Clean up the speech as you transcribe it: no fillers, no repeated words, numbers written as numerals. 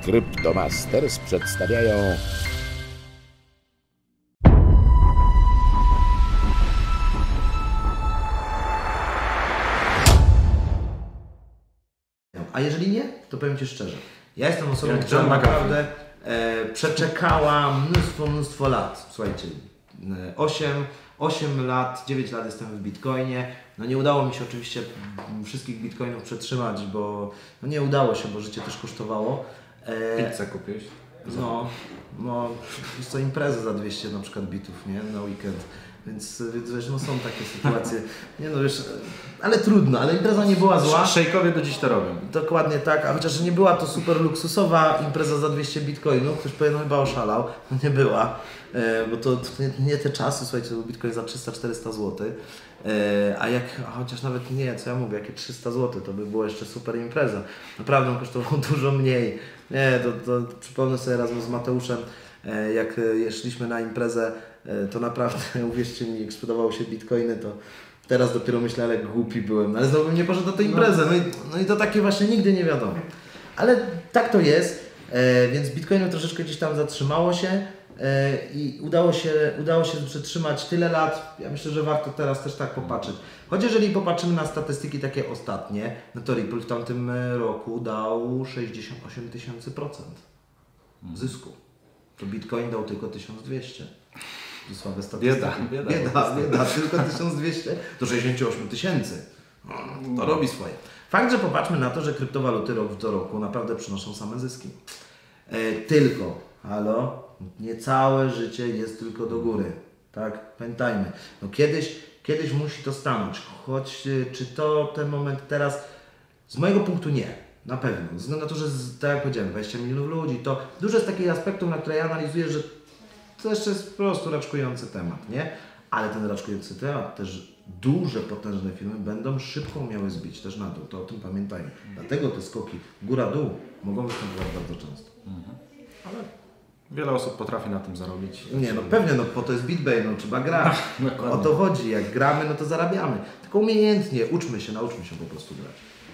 Cryptomasters przedstawiają A jeżeli nie, to powiem Ci szczerze, ja jestem osobą, która naprawdę przeczekała mnóstwo lat. Słuchajcie, 8 lat, 9 lat jestem w Bitcoinie. No nie udało mi się oczywiście wszystkich Bitcoinów przetrzymać, bo no nie udało się, bo życie też kosztowało. Pizzę kupiłeś? No, jest to impreza za 200 na przykład bitów, nie? Na weekend. Więc wiesz, no są takie sytuacje. Nie no wiesz, ale trudno, ale impreza nie była zła. Szejkowie do dziś to robią. Dokładnie tak, a chociaż nie była to super luksusowa impreza za 200 bitcoinów, ktoś pewnie chyba oszalał, no nie była, bo to nie te czasy, słuchajcie, to był bitcoin za 300-400 zł, a chociaż nawet nie, co ja mówię, jakie 300 zł, to by była jeszcze super impreza. Naprawdę on kosztował dużo mniej. Nie, to przypomnę sobie razem z Mateuszem, jak szliśmy na imprezę, to naprawdę, uwierzcie mi, jak sprzedawało się bitcoiny, to teraz dopiero myślę, ale głupi byłem, ale znowu bym nie poszedł na tę imprezę, no i to takie właśnie nigdy nie wiadomo. Ale tak to jest, więc bitcoinu troszeczkę gdzieś tam zatrzymało się i udało się przetrzymać tyle lat. Ja myślę, że warto teraz też tak popatrzeć. Choć jeżeli popatrzymy na statystyki takie ostatnie, no to Ripple w tamtym roku dał 68 000% zysku. To Bitcoin dał tylko 1200. Słabe statystyki. Bieda, tylko 1200 do 68 000. To robi swoje. Fakt, że popatrzmy na to, że kryptowaluty rok do roku naprawdę przynoszą same zyski. Tylko, nie całe życie jest tylko do góry. Tak? Pamiętajmy. No kiedyś musi to stanąć. Choć czy to ten moment teraz, z mojego punktu nie. Na pewno. Ze względu na to, że tak jak powiedziałem, 20 milionów ludzi, to dużo jest takich aspektów, na które ja analizuję, że to jeszcze jest po prostu raczkujący temat, nie? Ale ten raczkujący temat też duże, potężne firmy będą szybko umiały zbić też na dół, to o tym pamiętajmy. Dlatego te skoki góra-dół mogą występować bardzo często. Ale wiele osób potrafi na tym zarobić. Nie, no pewnie, no po to jest BitBay, no trzeba grać. O to chodzi, jak gramy, no to zarabiamy. Tylko umiejętnie, nauczmy się po prostu grać.